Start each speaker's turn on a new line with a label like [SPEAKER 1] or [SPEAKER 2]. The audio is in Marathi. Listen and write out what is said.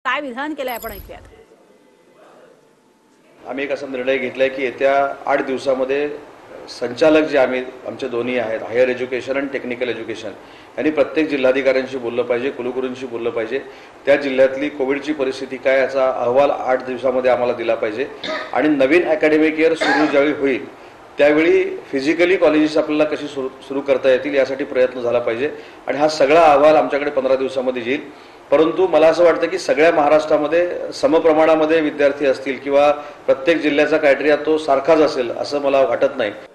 [SPEAKER 1] काय विधान केलंय आपण ऐकूयात.
[SPEAKER 2] आम्ही एक असा निर्णय घेतलाय की येत्या 8 दिवसामध्ये संचालक जे आमचे दोन्ही आहेत, हायर एज्युकेशन आणि टेक्निकल एज्युकेशन, यांनी प्रत्येक जिल्हाधिकाऱ्यांशी बोललं पाहिजे, कुलगुरूंशी बोललं पाहिजे. त्या जिल्ह्यातली कोविडची परिस्थिती काय याचा अहवाल 8 दिवसामध्ये आम्हाला दिला पाहिजे. आणि नवीन अकॅडमिक इयर सुरू ज्यावेळी होईल त्यावेळी फिजिकली कॉलेजेस आपल्याला कशी सुरू करता येतील यासाठी प्रयत्न झाला पाहिजे. आणि हा सगळा अहवाल आमच्याकडे 15 दिवसामध्ये येईल. परंतु मला असं वाटतं की सगळ्या महाराष्ट्रामध्ये समप्रमाणामध्ये विद्यार्थी असतील किंवा प्रत्येक जिल्ह्याचा क्रायटेरिया तो सारखाच असेल असं मला वाटत नाही.